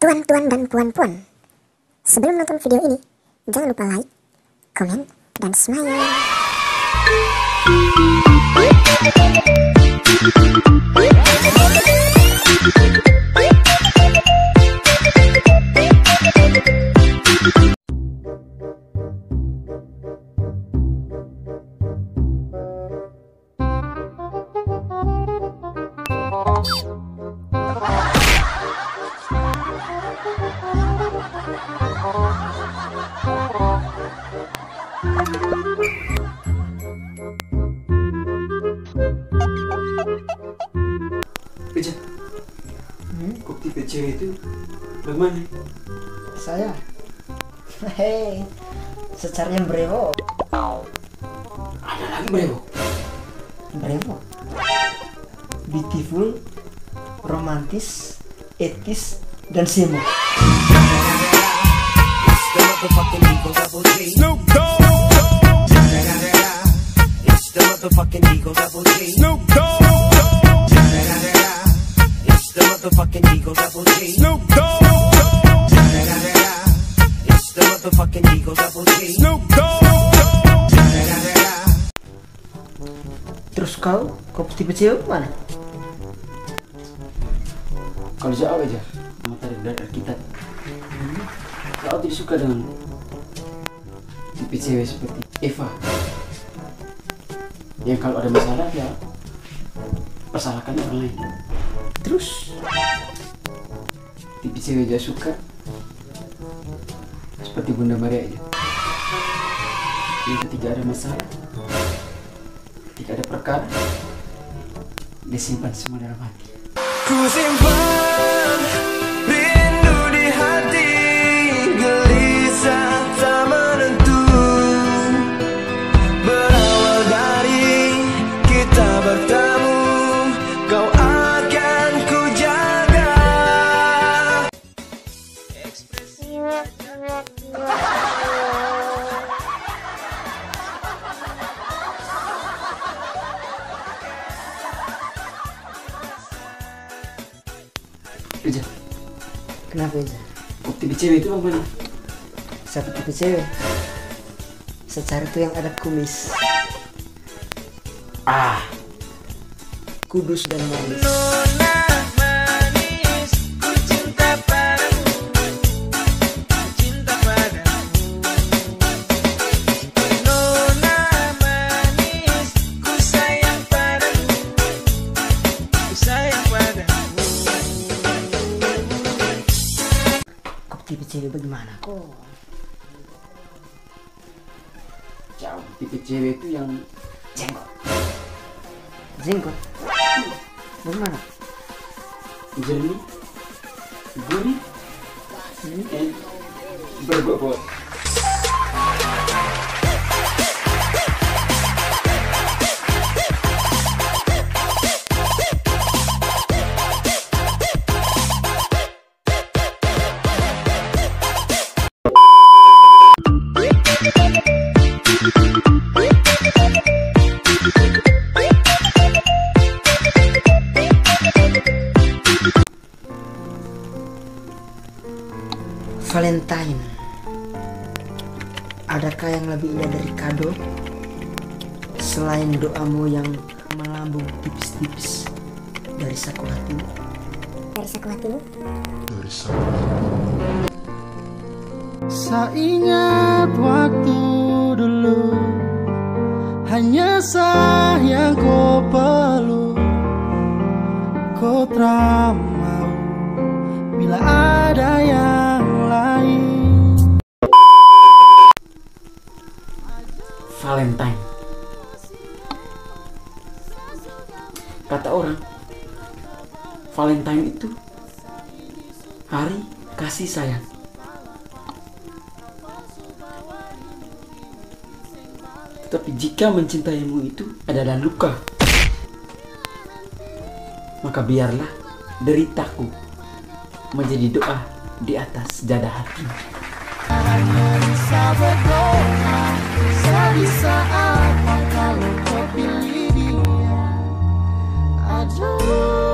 Tuan-tuan dan puan-puan, sebelum nonton video ini, jangan lupa like, komen, dan smile. Beja, kok tipe cewek itu bagaimana? Saya? Hei, secara yang brewo. Ada lagi brewo? Brewo? Beautiful, romantis, etis, dan simo. Snoop Dogg. It's the motherfucking Eagle Double G. Snoop Dogg. It's the motherfucking Eagle Double G. Snoop Dogg. It's the motherfucking Eagle Double G. Snoop Dogg. Terus kau tipe cewek mana? Kalau jauh aja, mau tarik dari kita. Kau tidak suka dengan tipe cewek seperti Eva, yang kalau ada masalah ya persalahkan orang lain. Terus Tipe cewek juga suka seperti Bunda Maria aja, yang ketika ada masalah, ketika ada perkara, dia simpan semua dalam hati. Ku simpan rindu di hati, gelisah tak menentu. Berawal dari kita bertemu, kau akan ku jaga. Beja, kenapa aja? kok tipe cewek itu bagaimana? Siapa tipe cewek? Secara itu yang ada kumis, kudus dan manis. Tipe cewek bagaimana kok? Jauh, tipe cewek itu yang Jenggot. Jenggot? Bagaimana? jernih, gurih, dan berbobot. Valentine, adakah yang lebih indah dari kado selain doamu yang melambung tipis-tipis dari saku hatimu? Dari saku hatimu? Saya ingat waktu dulu, hanya sayang kau peluk, kau tak mau bila ada yang lain. Valentine, kata orang, Valentine itu hari kasih sayang. Tetapi jika mencintaimu itu adalah luka, maka biarlah deritaku menjadi doa di atas jadah hati. Bisa berdoa sebisa apa kalau kau pilih dia. Aduh.